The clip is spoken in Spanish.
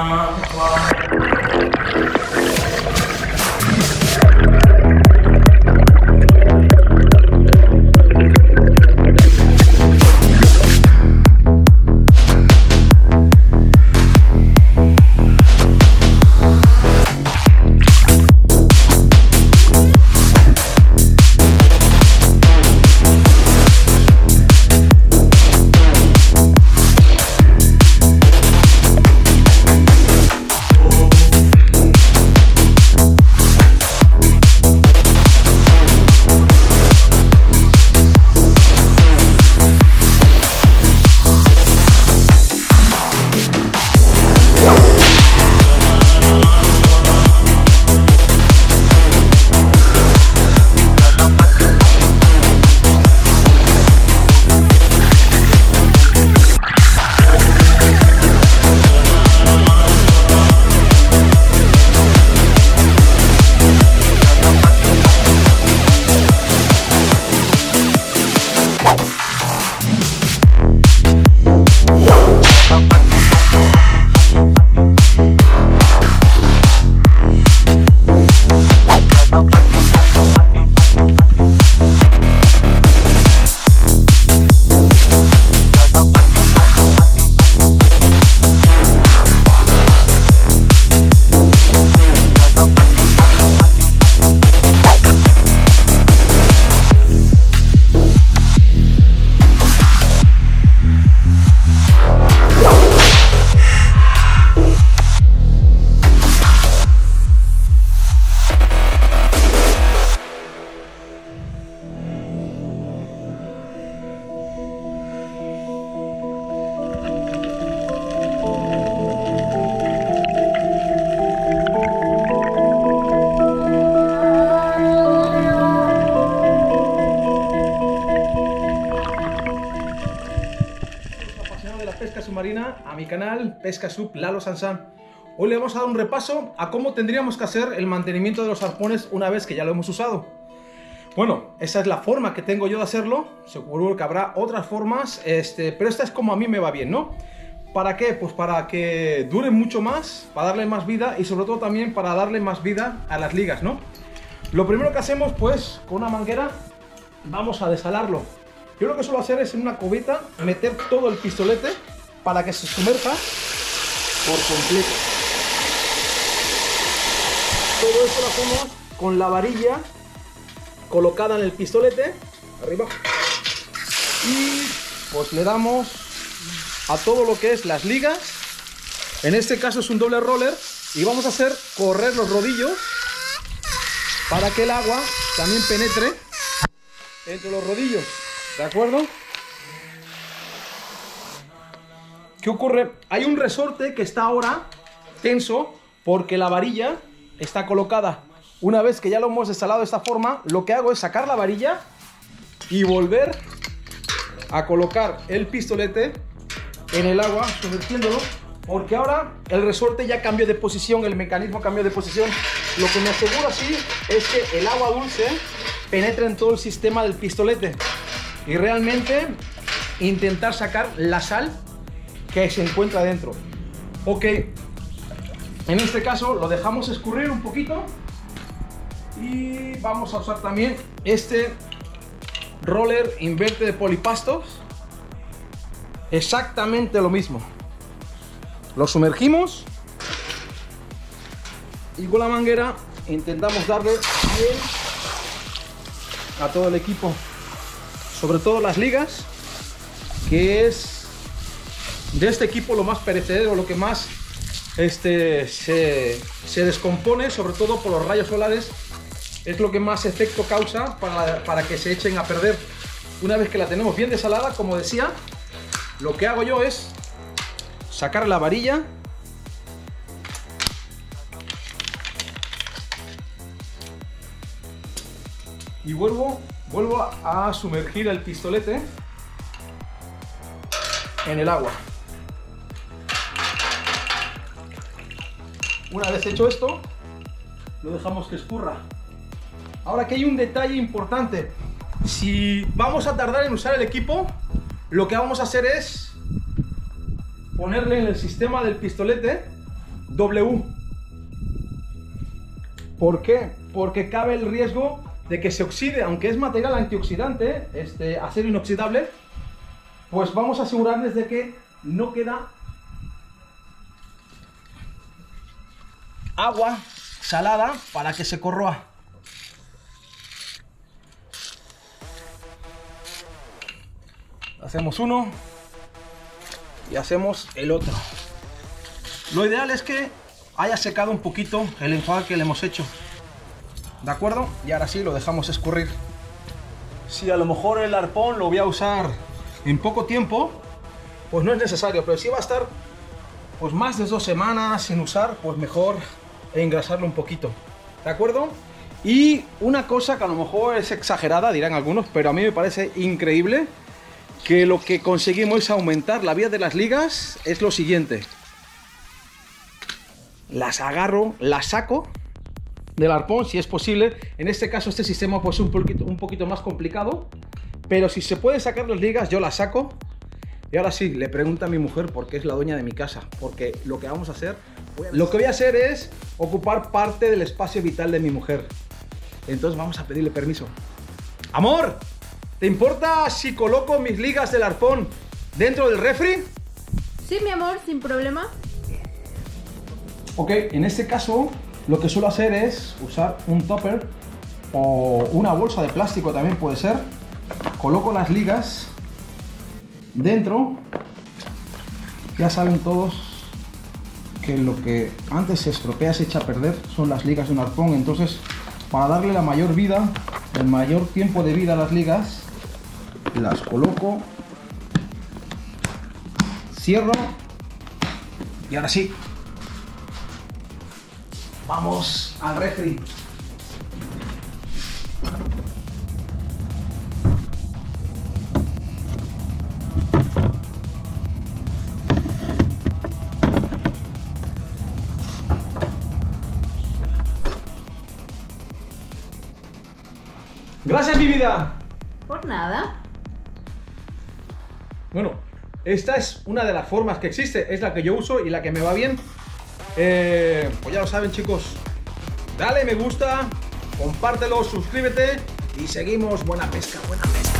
submarina a mi canal Pesca Sub Lalo Sansan. Hoy le vamos a dar un repaso a cómo tendríamos que hacer el mantenimiento de los arpones una vez que ya lo hemos usado. Bueno, esa es la forma que tengo yo de hacerlo. Seguro que habrá otras formas, pero esta es como a mí me va bien, ¿no? ¿Para qué? Pues para que dure mucho más, para darle más vida y sobre todo también para darle más vida a las ligas, ¿no? Lo primero que hacemos, pues, con una manguera, vamos a desalarlo. Yo lo que suelo hacer es en una cubeta meter todo el pistolete para que se sumerja por completo. Todo esto lo hacemos con la varilla colocada en el pistolete, arriba, y pues le damos a todo lo que es las ligas. En este caso es un doble roller y vamos a hacer correr los rodillos para que el agua también penetre entre los rodillos, ¿de acuerdo? ¿Qué ocurre? Hay un resorte que está ahora tenso porque la varilla está colocada. Una vez que ya lo hemos desalado de esta forma, lo que hago es sacar la varilla y volver a colocar el pistolete en el agua, sumergiéndolo, porque ahora el resorte ya cambió de posición, el mecanismo cambió de posición. Lo que me asegura así es que el agua dulce penetra en todo el sistema del pistolete y realmente intentar sacar la sal que se encuentra dentro. Ok, en este caso lo dejamos escurrir un poquito y vamos a usar también este roller inverte de polipastos. Exactamente lo mismo. Lo sumergimos y con la manguera intentamos darle bien a todo el equipo, sobre todo las ligas, que es de este equipo lo más perecedero, lo que más se descompone, sobre todo por los rayos solares. Es lo que más efecto causa para que se echen a perder. Una vez que la tenemos bien desalada, como decía, lo que hago yo es sacar la varilla y vuelvo a sumergir el pistolete en el agua. Una vez hecho esto, lo dejamos que escurra. Ahora, que hay un detalle importante. Si vamos a tardar en usar el equipo, lo que vamos a hacer es ponerle en el sistema del pistolete W. ¿Por qué? Porque cabe el riesgo de que se oxide, aunque es material antioxidante, acero inoxidable, pues vamos a asegurarles de que no queda agua salada para que se corroa. Hacemos uno y hacemos el otro. Lo ideal es que haya secado un poquito el enjuague que le hemos hecho. ¿De acuerdo? Y ahora sí lo dejamos escurrir. Si a lo mejor el arpón lo voy a usar en poco tiempo, pues no es necesario, pero si va a estar pues más de 2 semanas sin usar, pues mejor engrasarlo un poquito. ¿De acuerdo? Y una cosa que a lo mejor es exagerada, dirán algunos, pero a mí me parece increíble, que lo que conseguimos es aumentar la vida de las ligas, es lo siguiente. Las agarro, las saco del arpón, si es posible. En este caso este sistema pues es un poquito más complicado, pero si se puede sacar las ligas, yo las saco. Y ahora sí, le pregunto a mi mujer, porque es la dueña de mi casa, porque lo que vamos a hacer, lo que voy a hacer es ocupar parte del espacio vital de mi mujer. Entonces vamos a pedirle permiso. Amor, ¿te importa si coloco mis ligas del arpón dentro del refri? Sí, mi amor, sin problema. Ok, en este caso lo que suelo hacer es usar un topper o una bolsa de plástico, también puede ser. Coloco las ligas dentro. Ya saben todos que lo que antes se estropea, se echa a perder, son las ligas de un arpón. Entonces, para darle la mayor vida, el mayor tiempo de vida a las ligas, las coloco, cierro y ahora sí, vamos al refri. Gracias, mi vida. Por nada. Bueno, esta es una de las formas que existe, es la que yo uso y la que me va bien. Pues ya lo saben, chicos. Dale me gusta, compártelo, suscríbete y seguimos. Buena pesca, buena pesca.